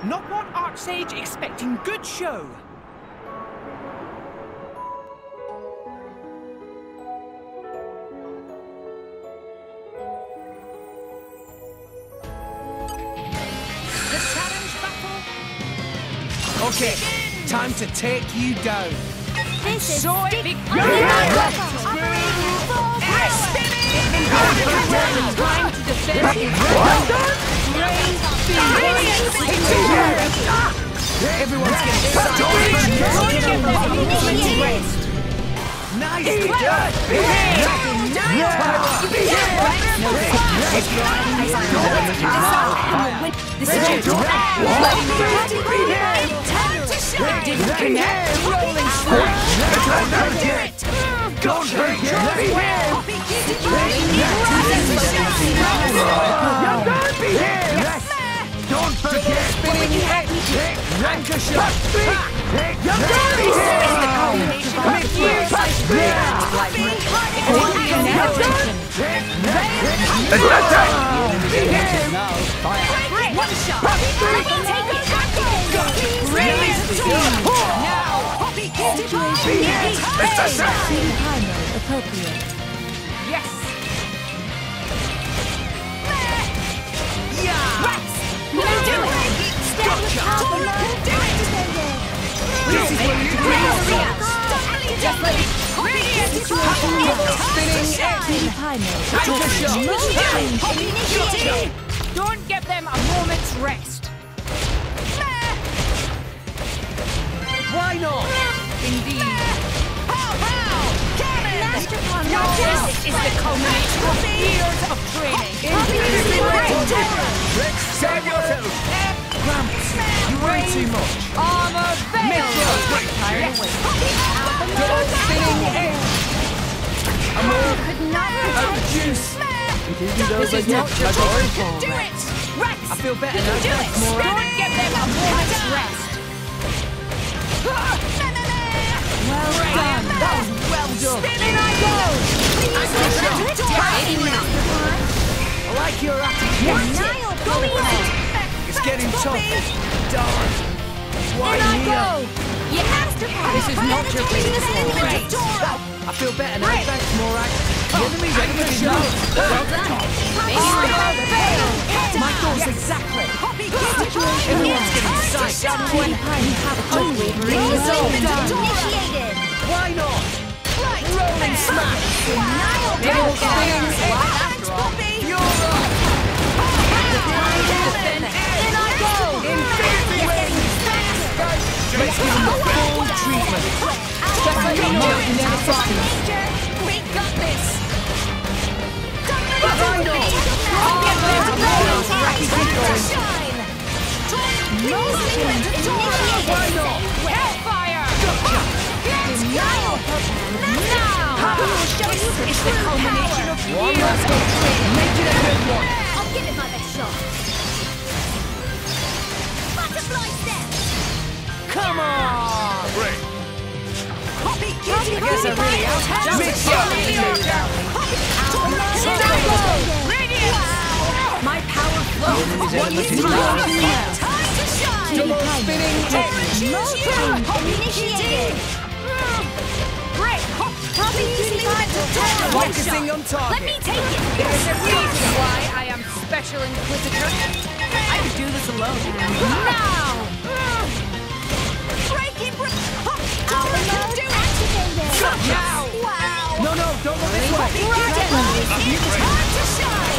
Not one Archsage expecting good show. The challenge battle. Okay, time to take you down. This is So Stick big. Time to defend his Everyone's getting excited. Nice. Don't forget Don't forget spinning head. Lancashire. appropriate. Yes. You can do it! Stand with power! This is where you do Just let it Don't give them a moment's rest. Why not? Indeed. This This is the culmination of years of training. Save yourself. Gramps, you weigh too much. Armor veil. Double spinning head. I'm all out of juice. This is not your fault. Do it! Rex! I feel better now. Do it! Thanks, Mora. Don't give them a moment's rest. Well done! That was well done. Spinning I go! I like your attitude. It's getting tough. Darn. Why here? You asked her for This is not your business, Morak. I feel better now. Thanks, Morak. The enemy's on the show. Well done! My thoughts exactly. Everyone's getting psyched. When you have unwavering resolve initiated! Why not? Rolling smash. Double spinning after all. In I go! Infinity wings. Let's give him the full treatment. Just like a mountain in a fire. We got this! Why not? I'll get there to go! Shine. Why not? Hellfire! Now! This is the culmination of One years last of hit. training. Make it a good one. I'll give it my best shot. Butterfly step! Come on. Great. I guess I really outjump it. My power flows. What is Time to shine! Double spinning head. Initiated! Great! Focusing on Let target. me take it! There's a reason why I am Special Inquisitor. I could do this alone. Now! Breaking! Our mode activated! Now! Wow! No, don't go this way. Time to shine!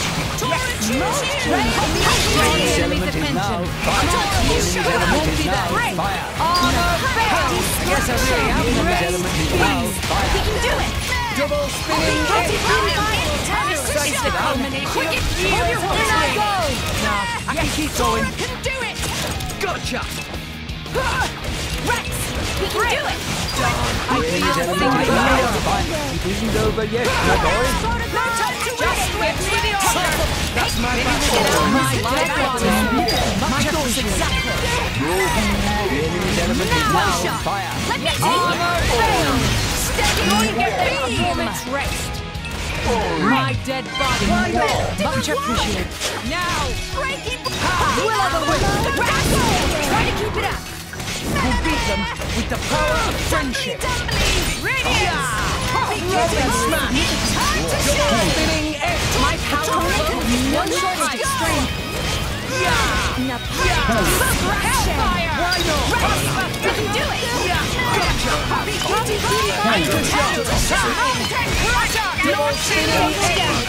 Draw the enemy's attention. Won't be that. Armor veil! I guess I really am in that element now. We can do it! Double spinning head. This is the culmination of years of In I go! training. I can keep going. Can do it! Gotcha. Rex! We can do it! I need a thing to It isn't over yet, my boy. No time to Just wait! with me the order. That's my back. My dead body. My thoughts exactly. The enemy's element is now on fire. Let me take it! Armor veil! Don't give them a moment's rest. My dead body. Much appreciated. Now! Breaking! Will of the wind! the power of friendship. Robin smash. Spinning edge. My power will be one shot of extreme. Hellfire. Why not? You can do it! Double spinning edge.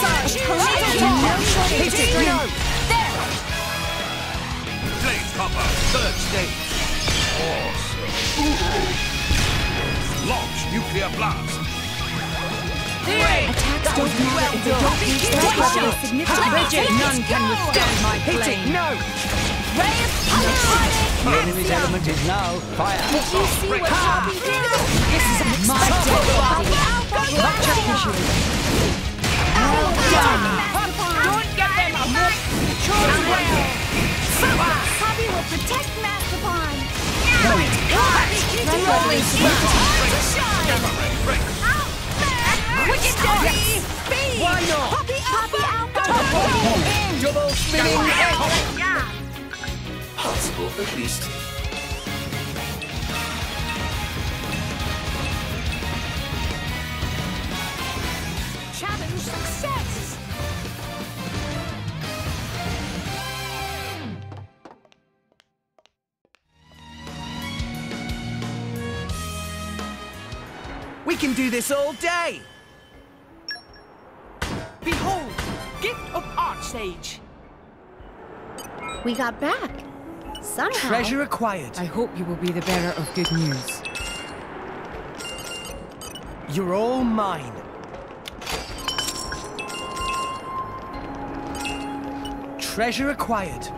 Blaze Copper, third stage. Awesome. Launch nuclear blast. Attacks don't matter if they don't reach that level of significant. Rigid, none can withstand my Hit it, flame. no. Ray of Punishment! The enemy's element is now fire. Did you see what Poppy did? This is my dead body. Much appreciated. Well done! Don't get them a Poppy will protect Mastodon! Why not? Poppy Alpha! Double spinning edge. Possible at least. Challenge success! We can do this all day. Behold, gift of Archsage. We got back. Somehow. Treasure acquired. I hope you will be the bearer of good news. You're all mine. Treasure acquired.